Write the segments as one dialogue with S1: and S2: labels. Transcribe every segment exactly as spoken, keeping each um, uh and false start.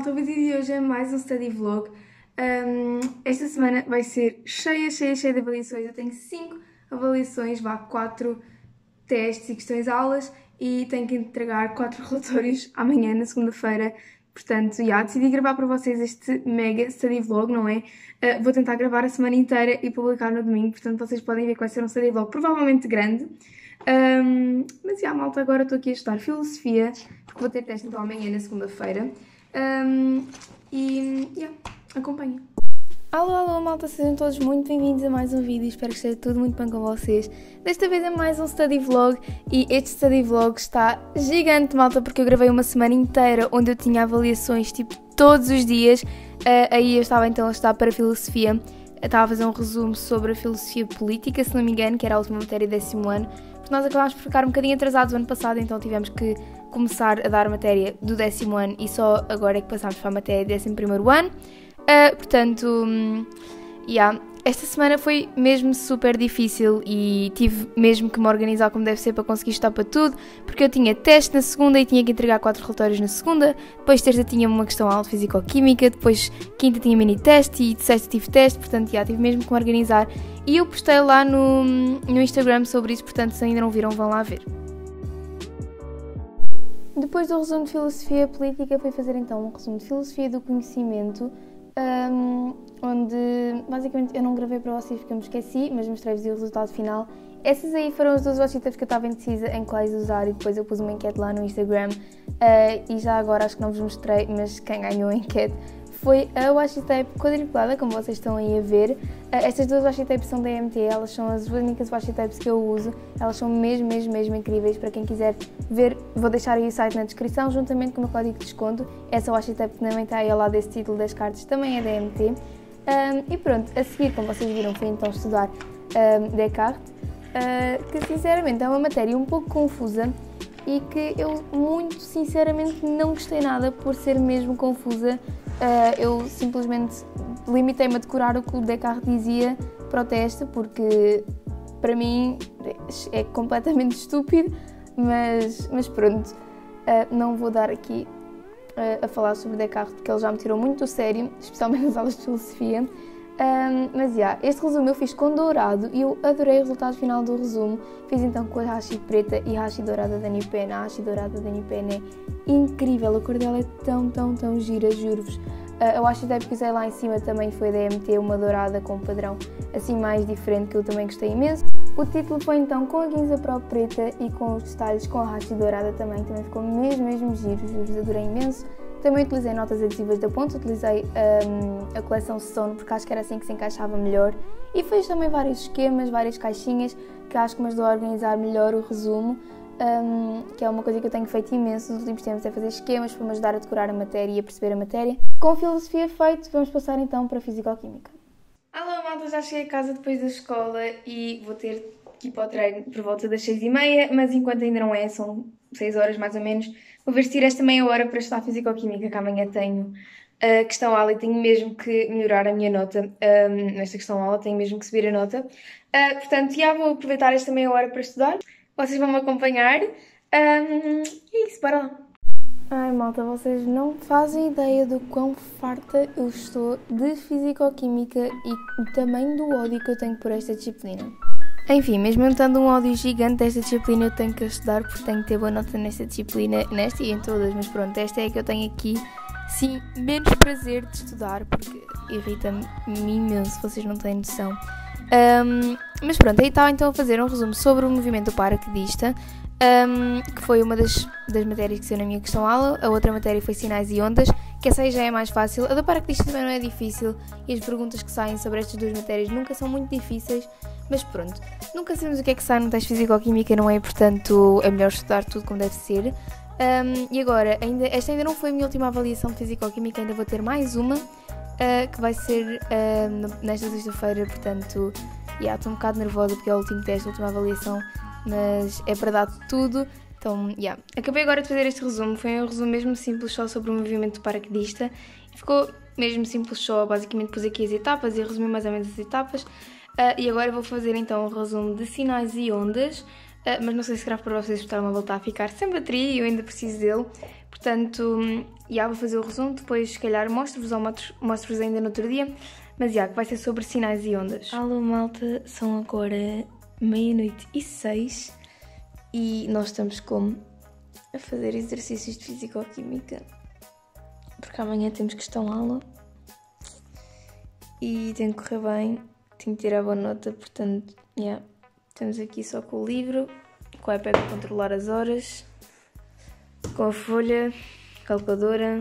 S1: malta, o vídeo de hoje é mais um study vlog. Um, esta semana vai ser cheia, cheia, cheia de avaliações. Eu tenho cinco avaliações, vá, quatro testes e questões aulas e tenho que entregar quatro relatórios amanhã, na segunda-feira. Portanto, já, decidi gravar para vocês este mega study vlog, não é? Uh, vou tentar gravar a semana inteira e publicar no domingo, portanto vocês podem ver que vai ser um study vlog provavelmente grande. Um, mas já, malta, agora estou aqui a estudar filosofia, porque vou ter teste então amanhã na segunda-feira. Um, e, já, acompanhem. Alô, alô, malta, sejam todos muito bem-vindos a mais um vídeo, espero que esteja tudo muito bem com vocês. Desta vez é mais um study vlog e este study vlog está gigante, malta, porque eu gravei uma semana inteira onde eu tinha avaliações, tipo, todos os dias. Uh, aí eu estava então a estudar para filosofia, eu estava a fazer um resumo sobre a filosofia política, se não me engano, que era a última matéria do décimo ano, porque nós acabámos por ficar um bocadinho atrasados o ano passado, então tivemos que começar a dar a matéria do décimo ano e só agora é que passámos para a matéria do décimo primeiro ano. Uh, portanto, um, yeah, esta semana foi mesmo super difícil e tive mesmo que me organizar como deve ser para conseguir estudar para tudo, porque eu tinha teste na segunda e tinha que entregar quatro relatórios na segunda, depois terça tinha uma questão aula de físico-química, depois quinta tinha mini-teste e sexta tive teste, portanto, yeah, tive mesmo que me organizar e eu postei lá no, no Instagram sobre isso, portanto, se ainda não viram, vão lá ver. Depois do resumo de filosofia política, fui fazer então um resumo de filosofia do conhecimento, Um, onde basicamente eu não gravei para vocês porque eu me esqueci, mas mostrei-vos o resultado final. Essas aí foram as duas worksheets que eu estava indecisa em quais usar e depois eu pus uma enquete lá no Instagram uh, e já agora acho que não vos mostrei, mas quem ganhou a enquete foi a washi tape quadriculada, como vocês estão aí a ver. Uh, estas duas washi tapes são da E M T, elas são as únicas washi tapes que eu uso, elas são mesmo, mesmo, mesmo incríveis. Para quem quiser ver, vou deixar aí o site na descrição, juntamente com o meu código de desconto. Essa washi tape que também está aí ao lado desse título das cartas também é da E M T. Um, e pronto, a seguir, como vocês viram, fui então estudar um, Descartes, uh, que sinceramente é uma matéria um pouco confusa e que eu muito sinceramente não gostei nada por ser mesmo confusa. Uh, eu simplesmente limitei-me a decorar o que o Descartes dizia para o teste, porque para mim é completamente estúpido, mas, mas pronto, uh, não vou dar aqui uh, a falar sobre Descartes, porque ele já me tirou muito do sério, especialmente nas aulas de filosofia. Um, mas já, yeah, este resumo eu fiz com dourado e eu adorei o resultado final do resumo. Fiz então com a hashi preta e a hashi dourada da Nipen. A hashi dourada da Nipen é incrível, a cor dela é tão, tão, tão gira, juro-vos. Uh, a washi tape que usei lá em cima também foi da E M T, uma dourada com um padrão assim mais diferente, que eu também gostei imenso. O título foi então com a Ginza Pro preta e com os detalhes com a hashi dourada também, também ficou mesmo, mesmo giro, juro-vos, adorei imenso. Também utilizei notas adesivas da ponta, utilizei um, a coleção Stone porque acho que era assim que se encaixava melhor e fiz também vários esquemas, várias caixinhas que acho que me ajudou a organizar melhor o resumo, um, que é uma coisa que eu tenho feito imenso nos últimos tempos, é fazer esquemas para me ajudar a decorar a matéria e a perceber a matéria. Com a filosofia feito, vamos passar então para a físico-química. Alô, malta, já cheguei a casa depois da escola e vou ter que ir para o treino por volta das seis e meia, mas enquanto ainda não é, são seis horas mais ou menos, vou vestir esta meia hora para estudar físico-química, que amanhã tenho a questão aula e tenho mesmo que melhorar a minha nota. Um, nesta questão aula tenho mesmo que subir a nota. Uh, portanto, já vou aproveitar esta meia hora para estudar. Vocês vão me acompanhar. Um, e é isso, bora lá. Ai, malta, vocês não fazem ideia do quão farta eu estou de físico-química e o tamanho do ódio que eu tenho por esta disciplina. Enfim, mesmo eu tendo um ódio gigante desta disciplina, eu tenho que estudar porque tenho que ter boa nota nesta disciplina, nesta e em todas, mas pronto, esta é a que eu tenho aqui, sim, menos prazer de estudar, porque irrita-me imenso, vocês não têm noção. Um, mas pronto, aí estava então a fazer um resumo sobre o movimento do paraquedista, um, que foi uma das, das matérias que saiu na minha questão-aula. A outra matéria foi sinais e ondas, que essa aí já é mais fácil. A do paraquedista também não é difícil e as perguntas que saem sobre estas duas matérias nunca são muito difíceis. Mas pronto, nunca sabemos o que é que sai no teste físico-química, não é? Portanto, é melhor estudar tudo como deve ser. Um, e agora, ainda, esta ainda não foi a minha última avaliação de físico-química, ainda vou ter mais uma, uh, que vai ser uh, nesta sexta-feira, portanto, yeah, estou um bocado nervosa porque é o último teste, a última avaliação, mas é para dar tudo. Então, yeah. Acabei agora de fazer este resumo, foi um resumo mesmo simples só sobre o movimento do paraquedista, e ficou mesmo simples só, basicamente pus aqui as etapas e resumi mais ou menos as etapas. Uh, e agora vou fazer então um resumo de sinais e ondas, uh, mas não sei se gravo para vocês porque está-me a voltar a ficar sem bateria e eu ainda preciso dele. Portanto, já vou fazer o resumo, depois se calhar mostro-vos ou mostro-vos ainda no outro dia. Mas já, que vai ser sobre sinais e ondas. Alô malta, são agora meia-noite e seis e nós estamos como a fazer exercícios de Fisicoquímica porque amanhã temos questão aula e tem que correr bem, tenho que tirar boa nota, portanto, yeah, estamos aqui só com o livro, com o iPad para controlar as horas, com a folha, calculadora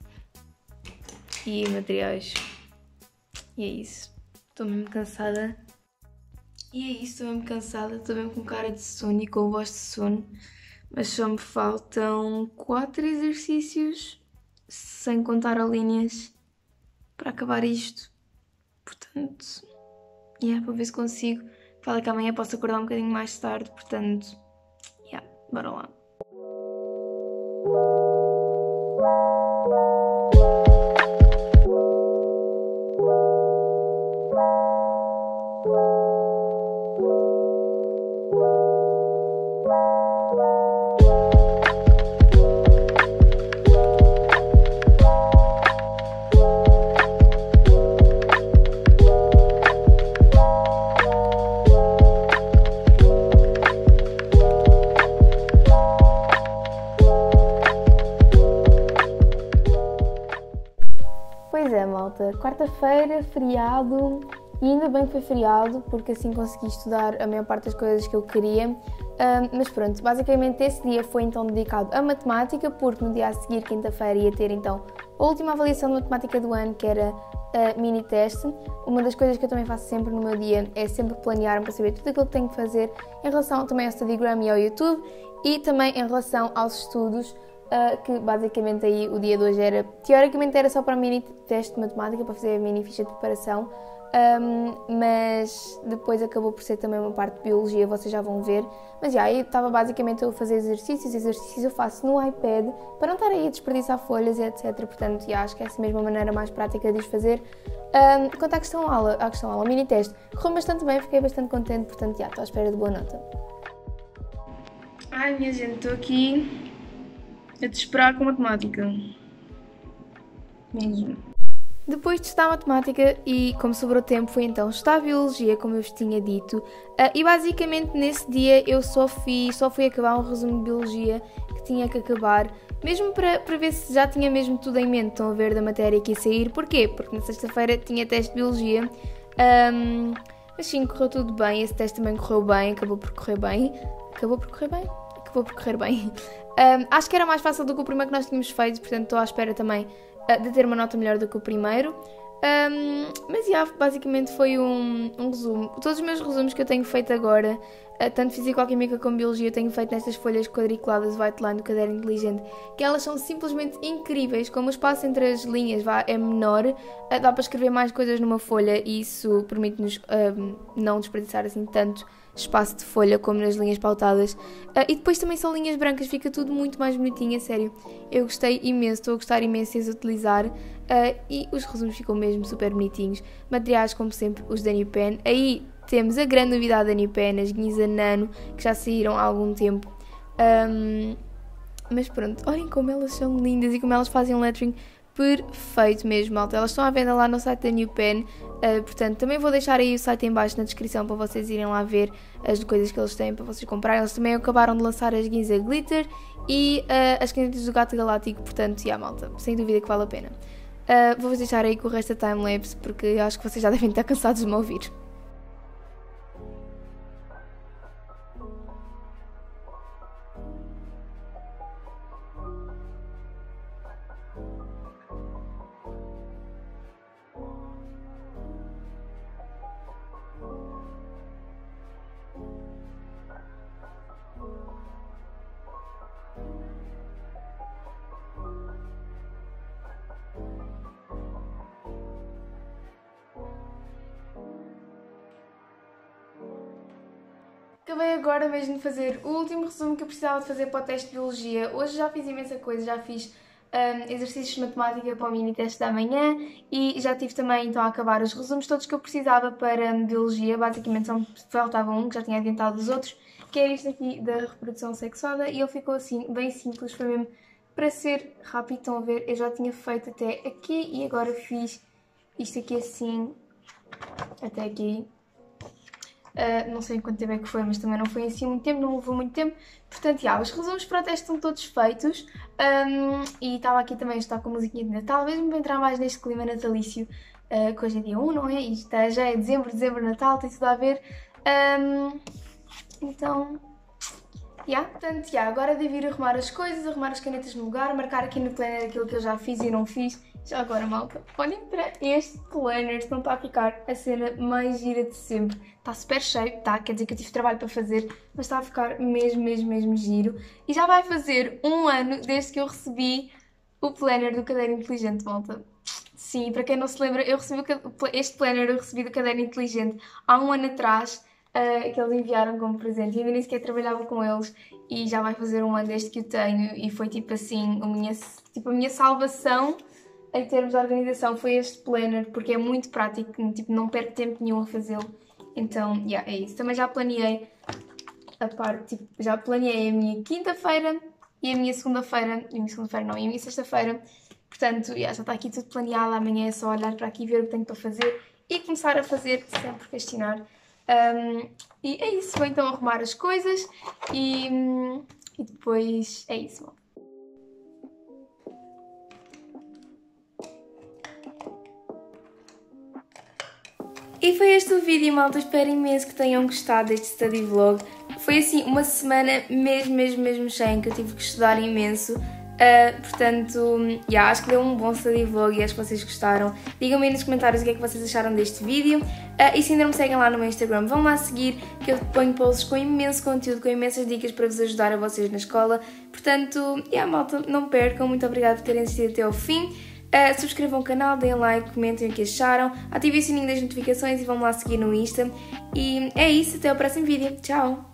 S1: e materiais. E é isso. Estou mesmo cansada. E é isso, estou mesmo cansada. Estou mesmo com cara de sono e com voz de sono. Mas só me faltam quatro exercícios, sem contar a linhas, para acabar isto. Portanto, yeah, para ver se consigo. Fala que amanhã posso acordar um bocadinho mais tarde. Portanto, yeah, bora lá. Pois é, malta, quarta-feira, feriado, e ainda bem que foi feriado, porque assim consegui estudar a maior parte das coisas que eu queria. Um, mas pronto, basicamente esse dia foi então dedicado a matemática, porque no dia a seguir, quinta-feira, ia ter então a última avaliação de matemática do ano, que era a mini-teste. Uma das coisas que eu também faço sempre no meu dia é sempre planear para saber tudo aquilo que tenho que fazer em relação também ao Instagram e ao YouTube, e também em relação aos estudos. Uh, que basicamente aí o dia de hoje era, teoricamente era só para a mini teste de matemática, para fazer a mini ficha de preparação, um, mas depois acabou por ser também uma parte de biologia, vocês já vão ver. Mas já, eu estava basicamente a fazer exercícios, exercícios eu faço no iPad, para não estar aí a desperdiçar folhas e etcétera. Portanto, já, acho que é essa mesma maneira mais prática de os fazer. Um, quanto à questão aula, à questão aula, mini teste, correu bastante bem, fiquei bastante contente, portanto, já, estou à espera de boa nota. Ai, minha gente, estou aqui a te esperar com matemática. Mesmo. Depois de estudar matemática e como sobrou tempo foi então estudar biologia, como eu vos tinha dito. Uh, e basicamente nesse dia eu só fui, só fui acabar um resumo de biologia que tinha que acabar. Mesmo para, para ver se já tinha mesmo tudo em mente, estão a ver, da matéria que ia sair. Porquê? Porque na sexta-feira tinha teste de biologia. Um, mas sim, correu tudo bem. Esse teste também correu bem, acabou por correr bem. Acabou por correr bem? Acabou por correr bem. Um, acho que era mais fácil do que o primeiro que nós tínhamos feito, portanto estou à espera também uh, de ter uma nota melhor do que o primeiro. Um, mas já, yeah, basicamente foi um, um resumo. Todos os meus resumos que eu tenho feito agora, uh, tanto Fisicoquímica como Biologia, eu tenho feito nestas folhas quadriculadas white line do caderno inteligente, que elas são simplesmente incríveis. Como o espaço entre as linhas vá, é menor, uh, dá para escrever mais coisas numa folha e isso permite-nos uh, não desperdiçar assim tanto espaço de folha como nas linhas pautadas. Uh, e depois também são linhas brancas, fica tudo muito mais bonitinho, a sério. Eu gostei imenso, estou a gostar imenso de as utilizar uh, e os resumos ficam mesmo super bonitinhos. Materiais, como sempre, os da New Pen. Aí temos a grande novidade da New Pen, as guinhas Nano, que já saíram há algum tempo. Um, mas pronto, olhem como elas são lindas e como elas fazem um lettering perfeito mesmo, malta. Elas estão à venda lá no site da New Pen, uh, portanto também vou deixar aí o site em baixo na descrição para vocês irem lá ver as coisas que eles têm para vocês comprarem. Eles também acabaram de lançar as guinhas Glitter e uh, as canetas do Gato Galáctico, portanto, já, malta, sem dúvida que vale a pena. Uh, Vou-vos deixar aí com o resto da timelapse porque eu acho que vocês já devem estar cansados de me ouvir. Acabei agora mesmo de fazer o último resumo que eu precisava de fazer para o teste de Biologia. Hoje já fiz imensa coisa, já fiz um, exercícios de matemática para o mini teste da manhã e já tive também então a acabar os resumos todos que eu precisava para biologia. Basicamente só me faltava um, que já tinha adiantado os outros, que é este aqui da reprodução sexuada, e ele ficou assim bem simples, foi mesmo para ser rápido. Estão a ver, eu já tinha feito até aqui e agora fiz isto aqui assim até aqui. Uh, não sei quanto tempo é que foi, mas também não foi assim muito tempo, não levou muito tempo. Portanto, já, os resumos para o teste estão todos feitos. Um, e estava aqui também a estar com a musiquinha de Natal, mesmo para entrar mais neste clima natalício, uh, que hoje é dia um, não é? E está, já é dezembro, dezembro, Natal, tem tudo a ver. Um, então, já, yeah, portanto, já, yeah, agora devo ir arrumar as coisas, arrumar as canetas no lugar, marcar aqui no planner aquilo que eu já fiz e não fiz. Já agora, malta, olhem para este planner, se não está a ficar a cena mais gira de sempre. Está super cheio, tá? Quer dizer que eu tive trabalho para fazer, mas está a ficar mesmo, mesmo, mesmo giro. E já vai fazer um ano desde que eu recebi o planner do Caderno Inteligente, malta. Sim, para quem não se lembra, eu recebi este planner, eu recebi do Caderno Inteligente há um ano atrás, uh, que eles enviaram como presente. E ainda nem sequer trabalhava com eles e já vai fazer um ano desde que o tenho. E foi tipo assim, a minha, tipo, a minha salvação em termos de organização foi este planner, porque é muito prático, tipo, não perco tempo nenhum a fazê-lo. Então, yeah, é isso. Também já planeei a parte, tipo, já planeei a minha quinta-feira e a minha segunda-feira, e a minha segunda-feira não, e a minha sexta-feira. Portanto, yeah, já está aqui tudo planeado, amanhã é só olhar para aqui, ver o que tenho para fazer e começar a fazer sem procrastinar. Um, e é isso, vou então arrumar as coisas e, e depois é isso, bom. E foi este o vídeo, malta. Espero imenso que tenham gostado deste study vlog. Foi assim uma semana mesmo, mesmo, mesmo cheia em que eu tive que estudar imenso. Uh, portanto, yeah, acho que deu um bom study vlog e acho que vocês gostaram. Digam-me aí nos comentários o que é que vocês acharam deste vídeo. Uh, e se ainda não me seguem lá no meu Instagram, vão lá seguir, que eu ponho posts com imenso conteúdo, com imensas dicas para vos ajudar a vocês na escola. Portanto, yeah, malta, não percam. Muito obrigada por terem assistido até ao fim. Uh, subscrevam o canal, deem like, comentem o que acharam, ativem o sininho das notificações e vão lá seguir no Insta. E é isso, até o próximo vídeo. Tchau!